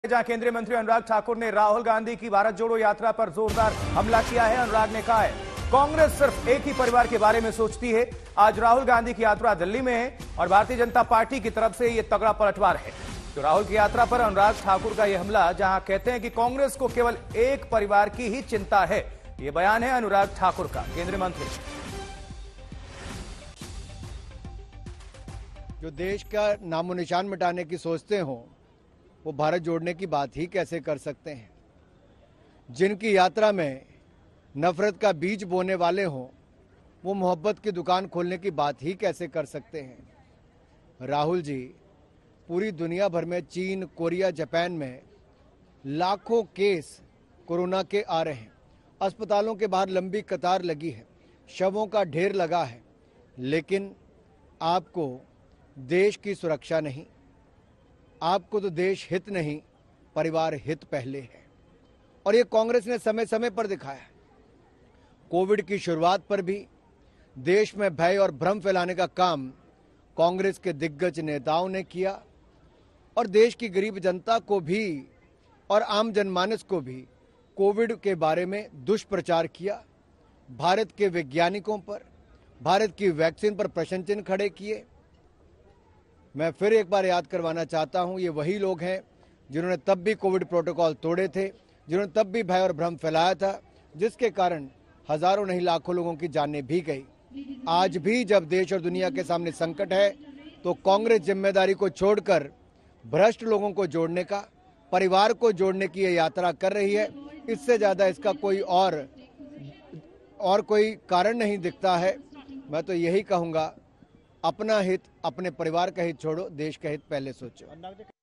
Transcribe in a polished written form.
जहां केंद्रीय मंत्री अनुराग ठाकुर ने राहुल गांधी की भारत जोड़ो यात्रा पर जोरदार हमला किया है। अनुराग ने कहा है कांग्रेस सिर्फ एक ही परिवार के बारे में सोचती है। आज राहुल गांधी की यात्रा दिल्ली में है और भारतीय जनता पार्टी की तरफ से यह तगड़ा पलटवार है। तो राहुल की यात्रा पर अनुराग ठाकुर का यह हमला, जहां कहते हैं कि कांग्रेस को केवल एक परिवार की ही चिंता है। यह बयान है अनुराग ठाकुर का। केंद्रीय मंत्री जो देश का नामो निशान मिटाने की सोचते हो वो भारत जोड़ने की बात ही कैसे कर सकते हैं। जिनकी यात्रा में नफरत का बीज बोने वाले हों वो मोहब्बत की दुकान खोलने की बात ही कैसे कर सकते हैं। राहुल जी पूरी दुनिया भर में, चीन, कोरिया, जापान में लाखों केस कोरोना के आ रहे हैं। अस्पतालों के बाहर लंबी कतार लगी है, शवों का ढेर लगा है, लेकिन आपको देश की सुरक्षा नहीं, आपको तो देश हित नहीं, परिवार हित पहले है। और ये कांग्रेस ने समय समय पर दिखाया। कोविड की शुरुआत पर भी देश में भय और भ्रम फैलाने का काम कांग्रेस के दिग्गज नेताओं ने किया और देश की गरीब जनता को भी और आम जनमानस को भी कोविड के बारे में दुष्प्रचार किया। भारत के वैज्ञानिकों पर, भारत की वैक्सीन पर प्रश्न चिन्ह खड़े किए। मैं फिर एक बार याद करवाना चाहता हूं, ये वही लोग हैं जिन्होंने तब भी कोविड प्रोटोकॉल तोड़े थे, जिन्होंने तब भी भय और भ्रम फैलाया था, जिसके कारण हजारों नहीं लाखों लोगों की जानें भी गई। आज भी जब देश और दुनिया के सामने संकट है तो कांग्रेस जिम्मेदारी को छोड़कर भ्रष्ट लोगों को जोड़ने का, परिवार को जोड़ने की ये यात्रा कर रही है। इससे ज्यादा इसका कोई और कोई कारण नहीं दिखता है। मैं तो यही कहूँगा, अपना हित, अपने परिवार का हित छोड़ो, देश का हित पहले सोचो।